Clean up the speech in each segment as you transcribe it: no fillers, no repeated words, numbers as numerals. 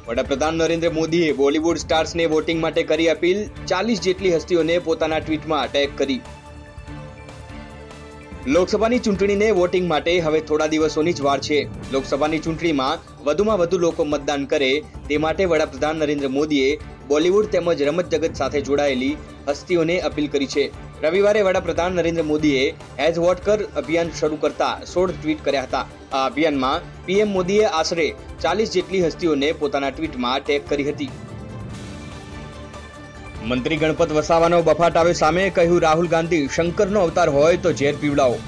વડાપ્રધાન નરેન્દ્ર મોદીએ બોલિવૂડ સ્ટાર્સને વોટિંગ માટે કરી અપીલ, 40 જેટલી હસ્તીઓને પોતાના ટ્વીટમાં ટેગ કરી। લોકસભાની ચૂંટણીને વોટિંગ માટે હવે થોડા દિવસોની જ વાર છે। લોકસભાની ચૂંટણીમાં વધુમાં વધુ લોકો મતદાન કરે તે માટે વડાપ્રધાન નરેન્દ્ર મોદીએ બોલિવૂડ તેમજ રમત જગત સાથે જોડાયેલી હસ્તીઓને અપીલ કરી છે। રવિવારે વડાપ્રધાન નરેન્દ્ર મોદીએ હેઝ વોટ કર અભિયાન શરૂ કરતા 16 ટ્વીટ કર્યા હતા। આ અભિયાનમાં પીએમ મોદીએ આશરે 40 જેટલી હસ્તીઓને પોતાના ટ્વીટમાં ટેગ કરી હતી। મંત્રી ગણપત વસાવાનો બફાટાવે સામે કહ્યું, રાહુલ ગાંધી શંકરનો અવતાર હોય તો ઝેર પીવડાવો।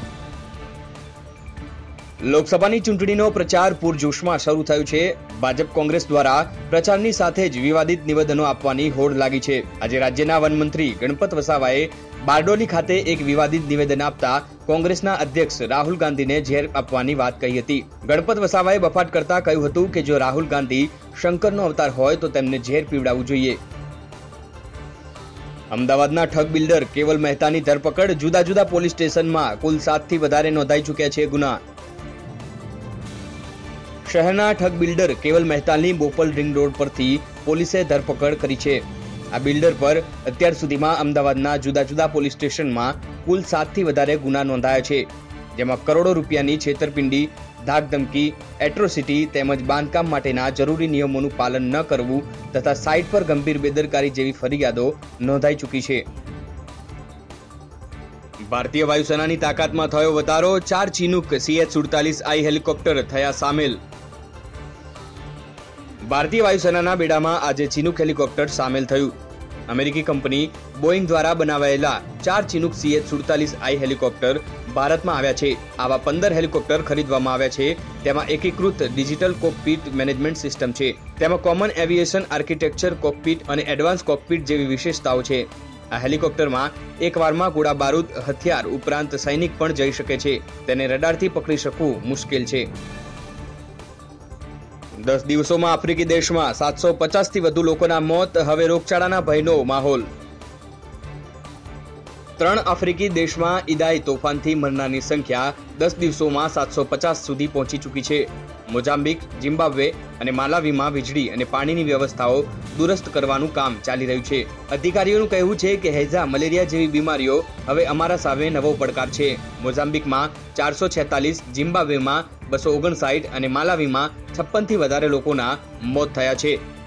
લોકસભાની ચૂંટણીનો પ્રચાર પૂરજોશમાં શરૂ થયો છે। ભાજપ કોંગ્રેસ દ્વારા પ્રચારની સાથે જ વિવાદિત નિવેદનો આપવાની હોડ લાગી છે। આજે રાજ્યના વનમંત્રી ગણપત વસાવાએ બારડોલી ખાતે એક વિવાદિત નિવેદન આપતા કોંગ્રેસના અધ્યક્ષ રાહુલ ગાંધીને ઝેર આપવાની વાત કહી હતી। ગણપત વસાવાએ બફાટ કરતા કહ્યું હતું કે જો રાહુલ ગાંધી શંકરનો અવતાર હોય તો તેમને ઝેર પીવડાવવું જોઈએ। અમદાવાદના ઠગ બિલ્ડર કેવલ મહેતાની ધરપકડ, જુદા જુદા પોલીસ સ્ટેશનમાં કુલ 7 થી વધારે નોંધાઈ ચૂક્યા છે ગુના। શહેરના ઠગ બિલ્ડર કેવલ મહેતાની બોપલ રિંગ રોડ પરથી પોલીસે ધરપકડ કરી છે। આ બિલ્ડર પર અત્યાર સુધીમાં અમદાવાદના જુદા જુદા પોલીસ સ્ટેશનમાં કુલ 7 થી વધારે ગુના નોંધાયા છે, જેમાં કરોડો રૂપિયાની છેતરપિંડી, ધાકધમકી, એટ્રોસિટી તેમજ બાંધકામ માટેના જરૂરી નિયમોનું પાલન ન કરવું તથા સાઇટ પર ગંભીર બેદરકારી જેવી ફરિયાદો નોંધાઈ ચૂકી છે। ભારતીય વાયુસેનાની તાકાતમાં થયો વધારો, 4 ચિનુક CH-47I હેલિકોપ્ટર થયા સામેલ। ભારતીય વાયુસેનાના બેડામાં આજે ચિનુક હેલિકોપ્ટર સામેલ થયું। અમેરિકી કંપની બોઈંગ દ્વારા બનાવાયેલા 4 ચિનુક CH-47I હેલિકોપ્ટર ભારતમાં આવ્યા છે। આવા 15 હેલિકોપ્ટર ખરીદવામાં આવ્યા છે। તેમાં એકીકૃત ડિજિટલ કોકપીટ મેનેજમેન્ટ સિસ્ટમ છે। તેમાં કોમન એવિએશન આર્કિટેક્ચર, કોકપીટ અને એડવાન્સ કોકપીટ જેવી વિશેષતાઓ છે। આ હેલિકોપ્ટરમાં એકવારમાં ગોળા બારૂદ, હથિયાર ઉપરાંત સૈનિક પણ જઈ શકે છે। તેને રડારથી પકડી શકવું મુશ્કેલ છે। 10 દિવસોમાં આફ્રિકી દેશમાં 750 થી વધુ લોકોના મોત, હવે રોગચાળાના ભયનો માહોલ। 3 આફ્રિકી દેશમાં ઈદાઈ તોફાનથી મરનારની સંખ્યા 10 દિવસોમાં 750 સુધી પહોંચી ચૂકી છે। મોઝામ્બિક, ઝિમ્બાબ્વે અને માલાવીમાં વીજળી અને પાણીની વ્યવસ્થાઓ દુરસ્ત કરવાનું કામ ચાલી રહ્યું છે। અધિકારીઓનું કહેવું છે કે હેઝા, મલેરિયા જેવી બીમારીઓ હવે અમારા સામે નવો પડકાર છે। મોઝામ્બિકમાં 446, ઝિમ્બાબ્વેમાં 259 અને માલાવીમાં 56 થી વધારે લોકોના મોત થયા છે।